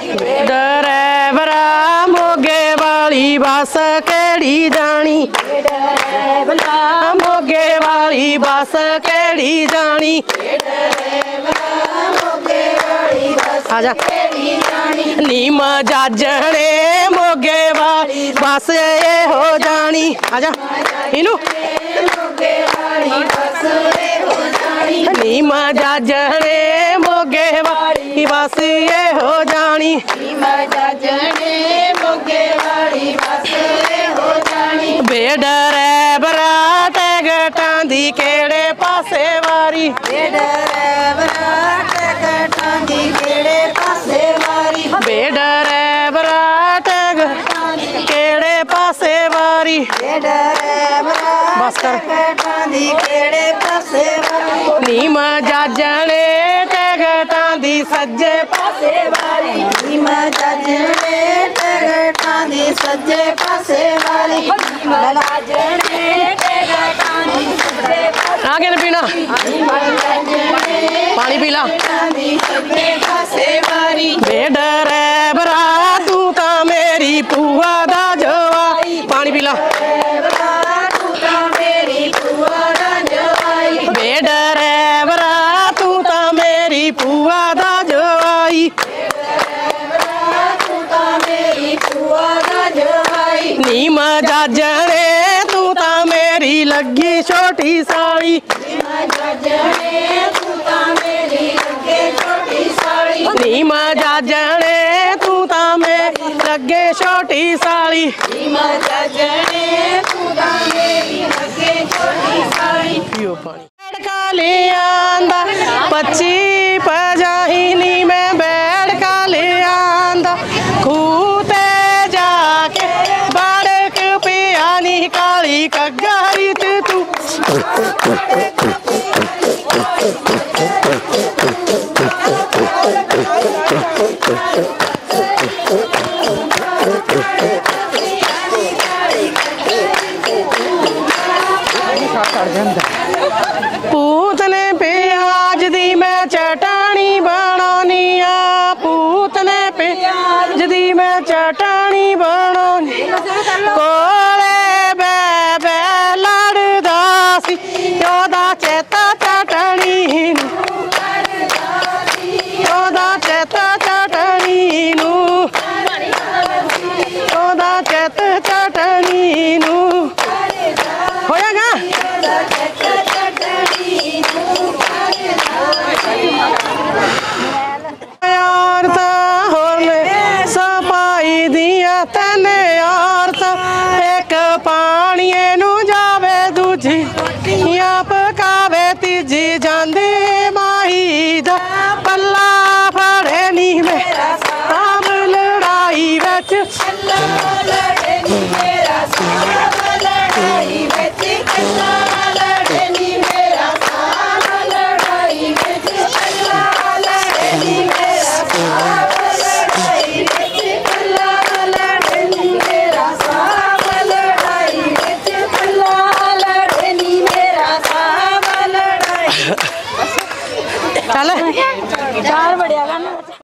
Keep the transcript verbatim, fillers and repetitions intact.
ड्राइवरा मोगे वाली बस केड़ी जानी, मोगे वाली बस केड़ी जानी, आजा नीम जाजने मोगे वाली बस ये हो जानी, आजा इनू नीम जाजने मोगे वाली बस ये हो जानी, बेडरेबरा टिकटां दी केड़े पासे वारी, बेडरेबरा केड़े पासे वारी, बस कर नीम जाजने टिकटां दी सज्जे पासे वारी, नीम जाजने टिकटां दी सज्जे पासे वारी, आगे न पीना पानी पीला, बेडरेबरा तू ता मेरी पुआ दा जवाई, पानी पीला, बेडरेबरा तू ता मेरी पुआ दा जवाई, नीम जाजने तू ता मेरी लगी छोटी साड़ी, नीम जाजने तू ता मेरी लगे छोटी साड़ी, पियो पानी ले आंदा पच्ची पजाही नी मैं बैठ का ले आंदा खूते जाके बाड़क पियानी काली कगारी तू पूतने प्याज दी मैं चटानी बनानी आ, पूतने प्याज दी मैं चटानी बनानी कोले बे बे लड़दा सी ओदा चेता चटनी, ओदा चेता चटनी नू, ओदा चेत चटनी नू होएगा औरता होने सफाई दिया तने औरता एक पानी नू जावे दूजी या पकावे तीजी जांदी माही दा पल्ला फड़े नी मेरा साम लड़ाई विच, लड़ाई विच